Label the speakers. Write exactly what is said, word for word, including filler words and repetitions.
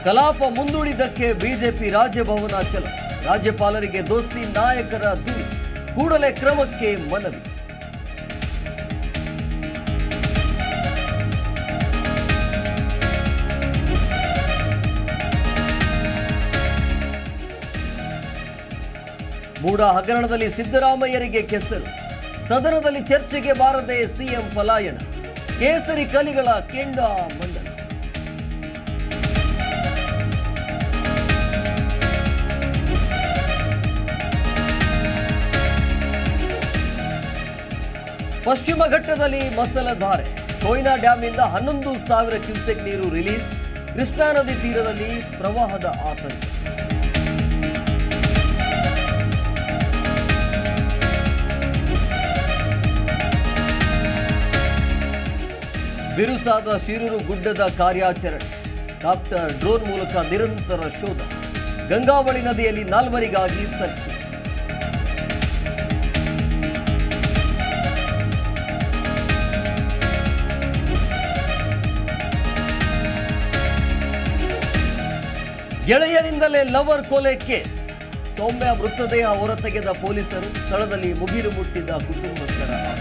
Speaker 1: ಕಲಾಪ ಮುಂದೂಡಿದ್ದಕ್ಕೆ ಬಿಜೆಪಿ ರಾಜ್ಯಭವನ ಚಲೋ. ರಾಜ್ಯಪಾಲರಿಗೆ ದೋಸ್ತಿ ನಾಯಕರ ದೂರು, ಕೂಡಲೇ ಕ್ರಮಕ್ಕೆ ಮನವಿ. ಮೂಡ ಹಗರಣದಲ್ಲಿ ಸಿದ್ದರಾಮಯ್ಯರಿಗೆ ಕೆಸರು, ಸದನದಲ್ಲಿ ಚರ್ಚೆಗೆ ಬಾರದೆ ಸಿಎಂ ಪಲಾಯನ, ಕೇಸರಿ ಕಲಿಗಳ ಕೆಂಡ ಮಂಡಲ. ಪಶ್ಚಿಮ ಘಟ್ಟದಲ್ಲಿ ಮಸಲಧಾರೆ, ಕೊಯ್ನಾ ಡ್ಯಾಂನಿಂದ ಹನ್ನೊಂದು ಸಾವಿರ ಕ್ಯೂಸೆಕ್ ನೀರು ರಿಲೀಸ್, ಕೃಷ್ಣಾ ನದಿ ತೀರದಲ್ಲಿ ಪ್ರವಾಹದ ಆತಂಕ. ಬಿರುಸಾದ ಶಿರೂರು ಗುಡ್ಡದ ಕಾರ್ಯಾಚರಣೆ, ಕಾಪ್ಟರ್ ಡ್ರೋನ್ ಮೂಲಕ ನಿರಂತರ ಶೋಧ, ಗಂಗಾವಳಿ ನದಿಯಲ್ಲಿ ನಾಲ್ವರಿಗಾಗಿ ಸರ್ಚ್. ಗೆಳೆಯರಿಂದಲೇ ಲವರ್ ಕೊಲೆ ಕೇಸ್, ಸೌಮ್ಯ ಮೃತದೇಹ ಹೊರತೆಗೆದ ಪೊಲೀಸರು, ಸ್ಥಳದಲ್ಲಿ ಮುಗಿಲು ಮುಟ್ಟಿದ್ದ ಕುಟುಂಬಸ್ಥರ